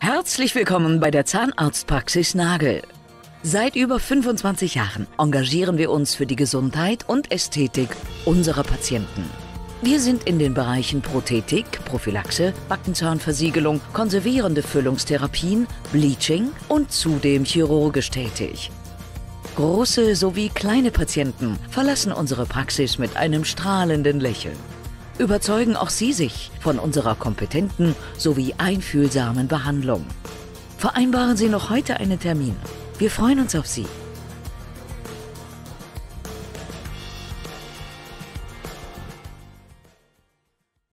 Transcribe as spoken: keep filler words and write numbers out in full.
Herzlich willkommen bei der Zahnarztpraxis Nagel. Seit über fünfundzwanzig Jahren engagieren wir uns für die Gesundheit und Ästhetik unserer Patienten. Wir sind in den Bereichen Prothetik, Prophylaxe, Backenzahnversiegelung, konservierende Füllungstherapien, Bleaching und zudem chirurgisch tätig. Große sowie kleine Patienten verlassen unsere Praxis mit einem strahlenden Lächeln. Überzeugen auch Sie sich von unserer kompetenten sowie einfühlsamen Behandlung. Vereinbaren Sie noch heute einen Termin. Wir freuen uns auf Sie.